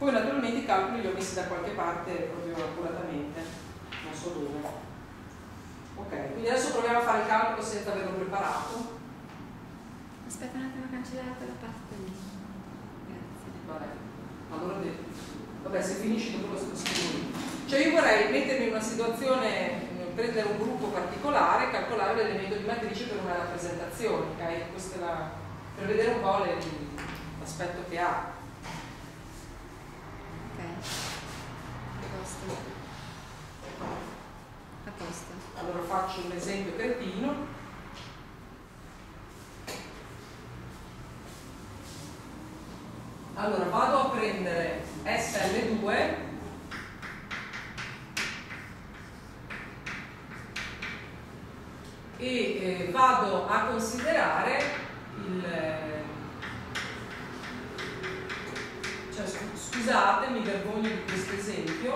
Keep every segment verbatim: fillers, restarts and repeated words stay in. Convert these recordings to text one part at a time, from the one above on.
Poi naturalmente i calcoli li ho messi da qualche parte proprio accuratamente, non so dove. Ok, quindi adesso proviamo a fare il calcolo senza averlo preparato. Aspetta un attimo a cancellare quella parte lì. Grazie. Vabbè, allora vabbè, se finisci dopo lo scrivo. Cioè io vorrei mettermi in una situazione, prendere un gruppo particolare e calcolare l'elemento di matrice per una rappresentazione, ok? Questa è la, per vedere un po' l'aspetto che ha. Ok, a posto. A posto. Allora faccio un esempio cretino. Allora vado a prendere S L due e eh, vado a considerare il cioè, scusate, mi vergogno di questo esempio,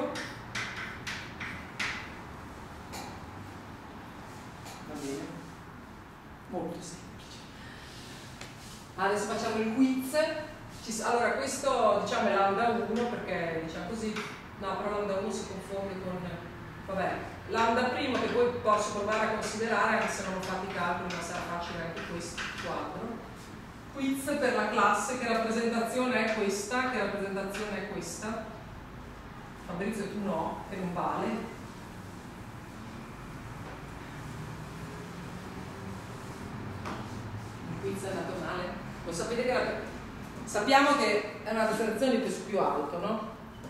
va bene, molto semplice. Adesso facciamo il quiz. Allora questo diciamo è lambda uno perché diciamo così, no però lambda uno si confonde con, vabbè, lambda primo che poi posso provare a considerare anche se non ho fatto i calcoli, ma sarà facile anche questo quadro. Quiz per la classe, che rappresentazione è questa, che rappresentazione è questa. Fabrizio tu no, che non vale. Il quiz è andato male. Lo sapete che era... Sappiamo che è una rappresentazione di peso più alto, no?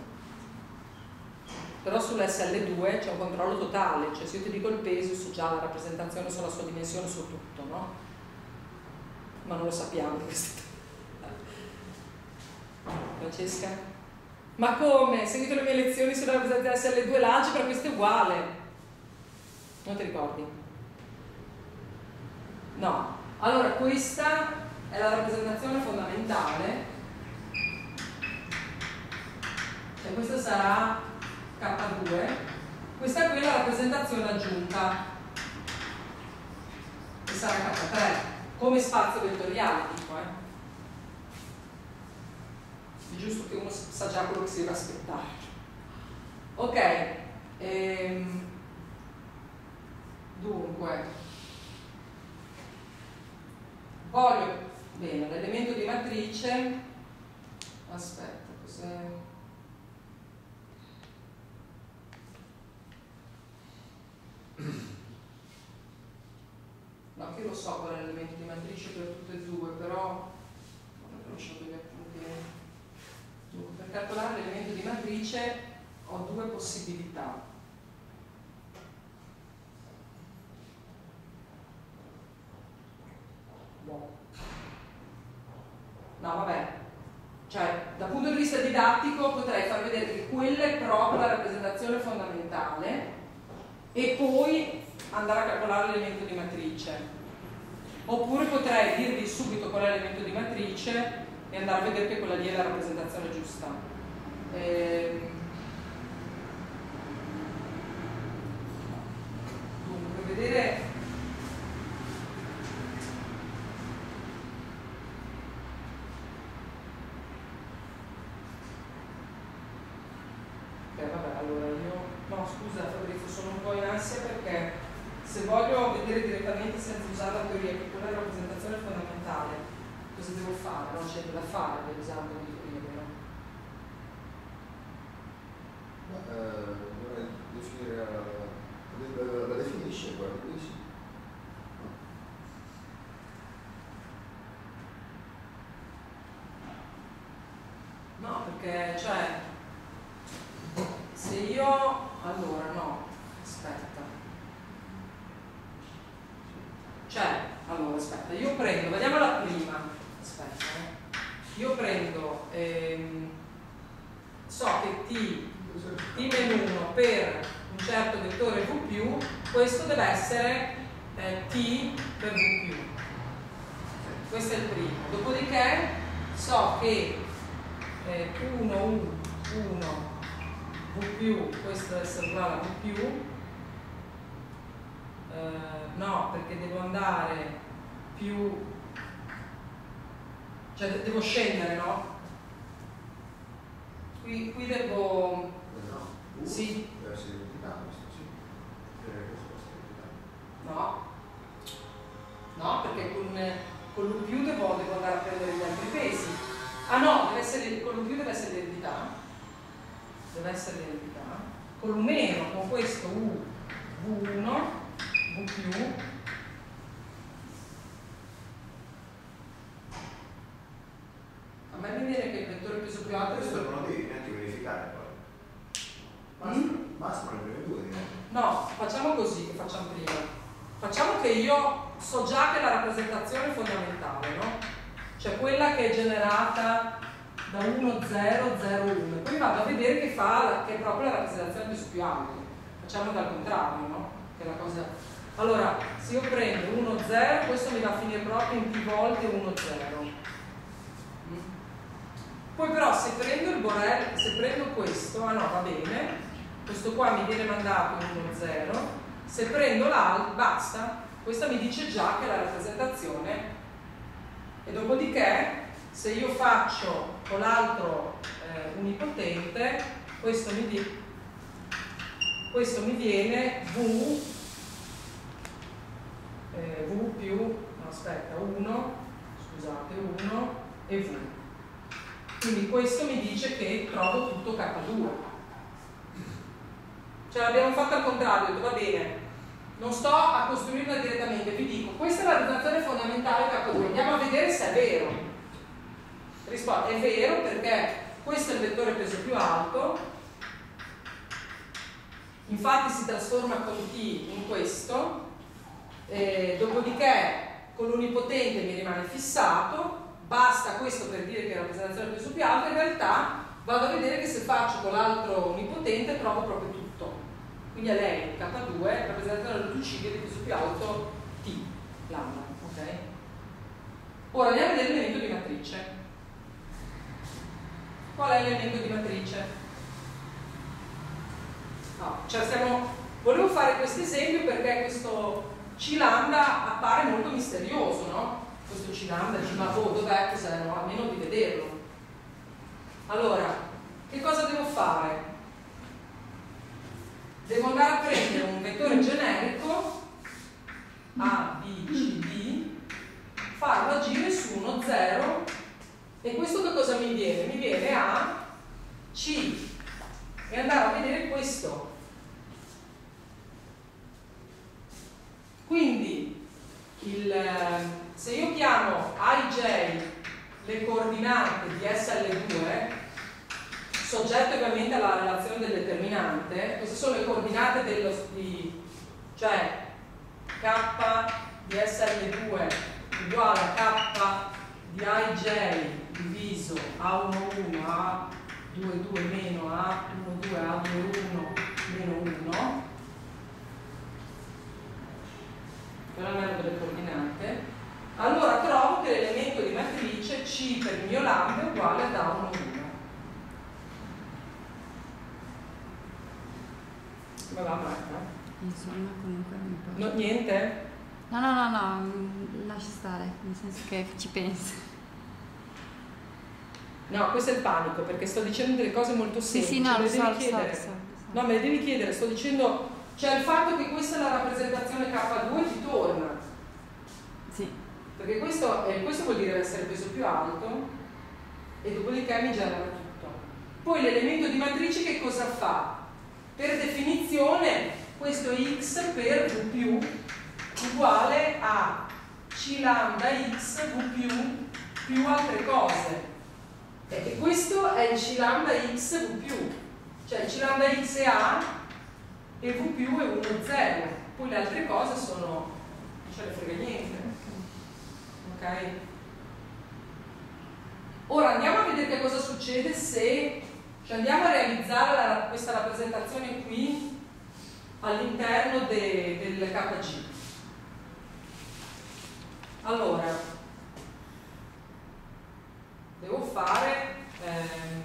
Però sull'S L due c'è un controllo totale, cioè se io ti dico il peso so già la rappresentazione sulla sua dimensione su tutto, no? Ma non lo sappiamo questo. Francesca? Ma come? Hai seguito le mie lezioni sulla rappresentazione S L due, l'algebra questo è uguale. Non ti ricordi? No. Allora questa è la rappresentazione fondamentale, cioè questa sarà K due, questa qui è la rappresentazione aggiunta, che sarà K tre, come spazio vettoriale, dico, eh. È giusto che uno sa già quello che si deve aspettare. Ok, ehm, dunque, voglio, bene, l'elemento di matrice, aspetta, cos'è? No, che lo so qual è l'elemento di matrice per tutte e due, però non ho lasciato gli appunti. Dunque, per calcolare l'elemento di matrice ho due possibilità. No. No, vabbè, cioè dal punto di vista didattico potrei far vedere che quella è proprio la rappresentazione fondamentale e poi andare a calcolare l'elemento di matrice, oppure potrei dirvi subito qual è l'elemento di matrice e andare a vedere che quella lì è la rappresentazione giusta. Ehm, dunque, vedere beh vabbè, allora io no scusa Fabrizio, sono un po' in ansia perché se voglio vedere direttamente senza usare la teoria che quella è la rappresentazione fondamentale, cosa devo fare? Non c'è da fare per usare la teoria, vero? Ma eh, vorrei definire la, la, la definisce, guarda, qui sì. No, perché cioè se io allora no, aspetta. Cioè, allora aspetta, io prendo, vediamo la prima, aspetta, eh. Io prendo, ehm, so che t, t uno per un certo vettore V più, questo deve essere eh, t per V più. Questo è il primo. Dopodiché so che eh, uno, uno, V più, questo deve essere uguale a V più. Uh, no, perché devo andare più, cioè devo scendere, no? qui, qui devo... No, U sì. deve essere identità, questo sì. Eh, questo può essere identità. No. No, perché con, con l'U più devo, devo andare a prendere gli altri pesi. Ah no, deve essere, con l'U più deve essere l'identità. Deve essere l'identità. Con l'U meno, con questo U, V uno, V più. A me mi viene che il vettore peso più alto... Questo non lo devi neanche verificare poi. Basta, Mm? bastano le prime due, direi. No, facciamo così che facciamo prima. Facciamo che io so già che la rappresentazione è fondamentale, no? Cioè quella che è generata da uno, zero, zero, uno. Poi vado a vedere che fa, che è proprio la rappresentazione più più alta. Facciamo dal contrario, no? Che è la cosa... Allora, se io prendo uno, zero, questo mi va a finire proprio in T volte uno, zero. Poi però se prendo il Borel, se prendo questo, ah no, va bene, questo qua mi viene mandato in uno, zero, se prendo l'altro, basta, questa mi dice già che la rappresentazione, e dopodiché se io faccio con l'altro eh, unipotente, questo mi, di, questo mi viene V, eh, V più, no aspetta, uno, scusate, uno e V. Quindi questo mi dice che trovo tutto K due. Cioè l'abbiamo fatto al contrario, ho detto va bene, non sto a costruirla direttamente, vi dico, questa è la rappresentazione fondamentale K due, andiamo a vedere se è vero. Risposta, è vero perché questo è il vettore peso più alto, infatti si trasforma con T in questo, eh, dopodiché con l'unipotente mi rimane fissato. Basta questo per dire che è la rappresentazione del peso più alto, in realtà vado a vedere che se faccio con l'altro unipotente trovo proprio tutto. Quindi a lei K due, rappresentazione riducibile di peso più alto T, lambda, ok? Ora andiamo a vedere l'elemento di matrice. Qual è l'elemento di matrice? No, cioè stiamo... Volevo fare questo esempio perché questo C lambda appare molto misterioso, no? Questo C lambda, dici ma oh, dov'è? Cos'è? No, almeno di vederlo. Allora, che cosa devo fare? Devo andare a prendere un vettore generico A, B, C, D, farlo agire su uno, zero, e questo che cosa mi viene? Mi viene A, C, e andare a vedere questo. Quindi, il... se io chiamo A I J le coordinate di S L due, soggetto ovviamente alla relazione del determinante, queste sono le coordinate dello, di, cioè K di S L due uguale a K di A I J diviso A uno uno, A due due meno A uno due, A due uno meno uno. Quella è la delle coordinate. Allora trovo che l'elemento di matrice C per il mio lambda è uguale ad A uno uno. Come va Marta? Insomma, comunque non importa. No, niente? No, no, no, no, lascia stare, nel senso che ci penso. No, questo è il panico, perché sto dicendo delle cose molto Sì, semplici. sì, no, me lo le so, devi lo so, chiedere. lo so, lo so. No, me le devi chiedere, sto dicendo, cioè il fatto che questa è la rappresentazione K due ti torna. Sì. Perché questo, eh, questo vuol dire essere peso più alto e dopodiché mi genera tutto. Poi l'elemento di matrice che cosa fa? Per definizione questo X per V più uguale a C lambda X V più più altre cose. E questo è il C lambda X V più, cioè il C lambda X è A e V più è uno zero. Poi le altre cose sono, non ce ne frega niente. Ok? Ora andiamo a vedere che cosa succede se cioè andiamo a realizzare la, questa rappresentazione qui all'interno de, del K G. Allora, devo fare ehm,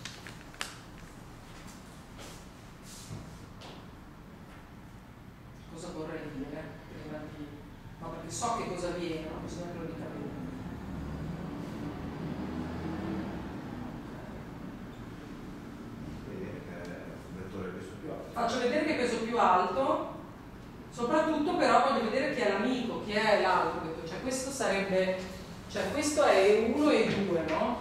cosa vorrei dire prima di... ma perché so che cosa viene, ma bisogna che lo dica bene. faccio vedere che peso più alto, soprattutto però voglio vedere chi è l'amico, chi è l'altro, cioè questo sarebbe, cioè questo è E uno e E due, no?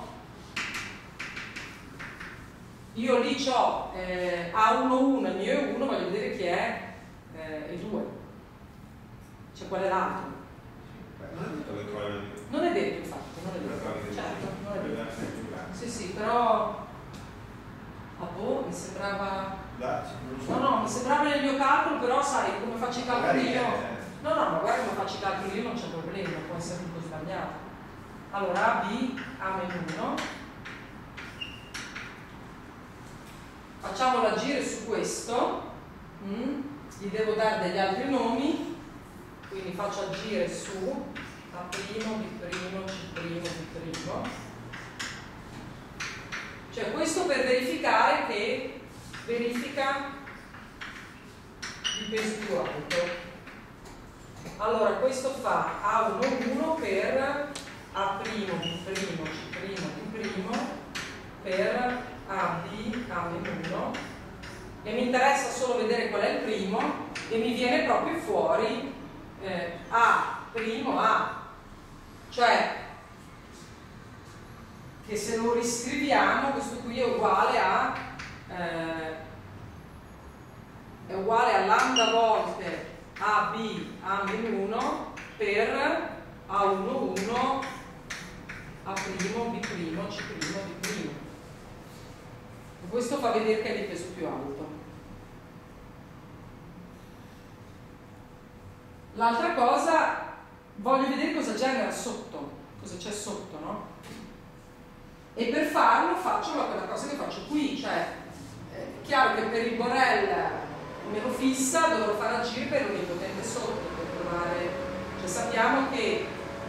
Io lì ho eh, A uno uno, il mio E uno, voglio vedere chi è eh, E due, cioè qual è l'altro. Non è detto che trovi. Non è detto, infatti, non è detto, certo, non è detto. Sì, sì, però a boh, mi sembrava. No, no, mi sembrava nel mio calcolo, però sai, come faccio i calcoli io. No, no, ma guarda come faccio i calcoli io non c'è problema, può essere tutto sbagliato. Allora A B, A meno uno. Facciamolo agire su questo. Mm. Gli devo dare degli altri nomi, quindi faccio agire su A', B', C', D'. Cioè questo per verificare che verifica il peso più alto. Allora questo fa A uno uno per A', B', C', D' per A, B, A meno uno, e mi interessa solo vedere qual è il primo e mi viene proprio fuori eh, A, primo A, cioè che se lo riscriviamo questo qui è uguale a eh, è uguale a lambda volte A B A meno uno per A uno uno A primo B primo C primo D primo. Questo fa vedere che è di peso più alto. L'altra cosa, voglio vedere cosa genera sotto, cosa c'è sotto, no? E per farlo faccio quella cosa che faccio qui, cioè è chiaro che per il Borel meno fissa dovrò far agire per l'onipotente sotto, per trovare, cioè sappiamo che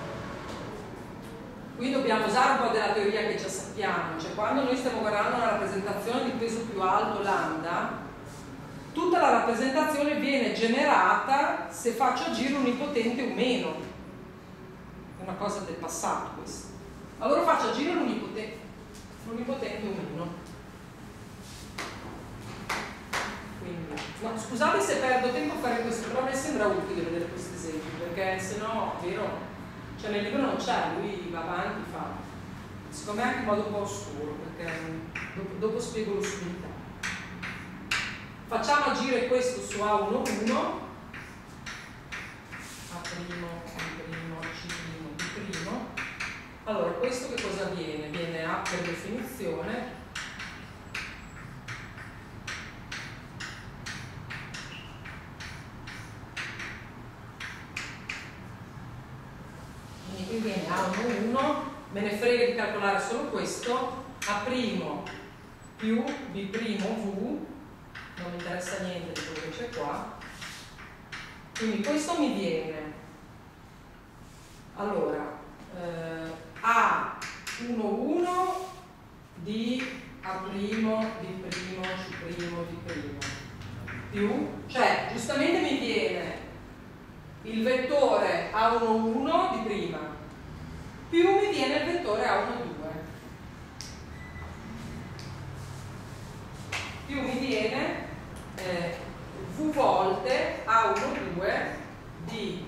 qui dobbiamo usare un po' della teoria che già sappiamo, cioè quando noi stiamo guardando una rappresentazione di peso più alto lambda, tutta la rappresentazione viene generata se faccio agire un ipotente o meno. È una cosa del passato questa. Allora faccio agire l'unipotente o meno. Quindi, no, scusate se perdo tempo a fare questo, però a me sembra utile vedere questi esempi, perché se no, vero, cioè nel libro non c'è, lui va avanti, fa. Secondo me anche in modo un po' oscuro, perché dopo, dopo spiego l'oscurità. Facciamo agire questo su A uno uno, A', B', C', D'. Allora, questo che cosa viene? Viene A per definizione. Quindi qui viene A uno uno, me ne frega di calcolare solo questo, A' più B' V, non mi interessa niente di quello che c'è qua. Quindi questo mi viene, allora, eh, A uno uno di A', B', C', D', più, cioè giustamente mi viene il vettore A uno uno di prima, più mi viene il vettore A uno due, più mi viene eh, V volte A uno due di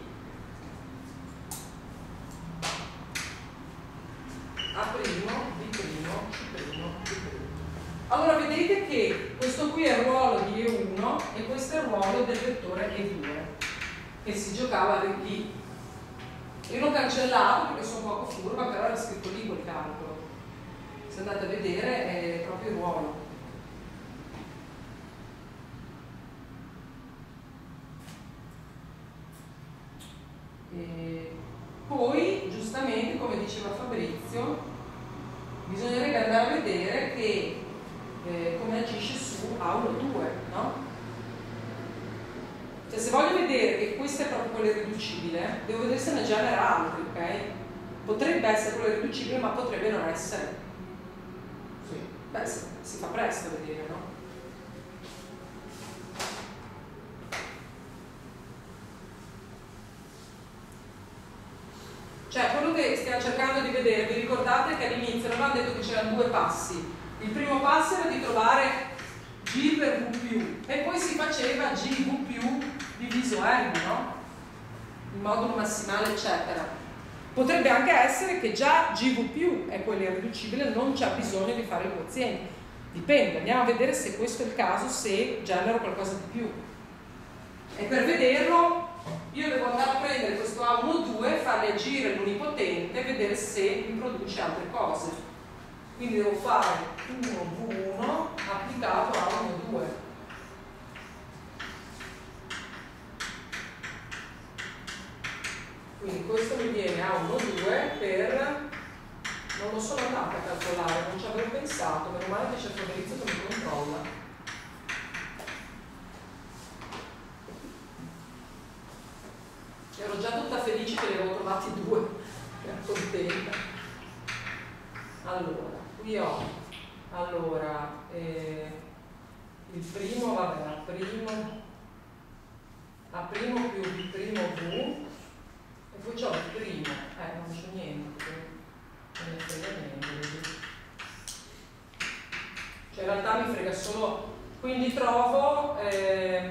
A', B', C', D'. Allora vedete che questo qui è il ruolo di E uno e questo è il ruolo del vettore E due che si giocava del D. Io l'ho cancellato perché sono poco furba, però era scritto lì quel calcolo. Se andate a vedere è proprio il ruolo. E poi, giustamente, come diceva Fabrizio, bisognerebbe andare a vedere che, eh, come agisce su A uno due, no? Cioè, se voglio vedere che questo è proprio quello irriducibile, devo vedere se ne genera altri, ok? Potrebbe essere quello irriducibile, ma potrebbe non essere. Sì. Beh, si, si fa presto a vedere, no? Cioè, quello che stiamo cercando di vedere, vi ricordate che all'inizio non abbiamo detto che c'erano due passi. Il primo passo era di trovare G per V più, e poi si faceva G V più diviso M, no? Il modulo massimale, eccetera. Potrebbe anche essere che già G V più è quello irriducibile, non c'è bisogno di fare il quoziente. Dipende, andiamo a vedere se questo è il caso, se genero qualcosa di più. E per vederlo io devo andare a prendere questo A uno due, farle agire l'unipotente e vedere se mi produce altre cose. Quindi devo fare uno V uno applicato a A uno due. Quindi questo mi viene A uno due per... non lo sono andata a calcolare, non ci avevo pensato, meno male che c'è Fabrizio che mi controlla. Ero già tutta felice che ne avevo trovati due, ero contenta. Allora, qui ho allora, eh, il primo, vabbè, A primo, A primo più B primo V, e poi c'ho il primo, eh, non c'è niente, non mi frega niente. Cioè in realtà mi frega solo, quindi trovo... Eh,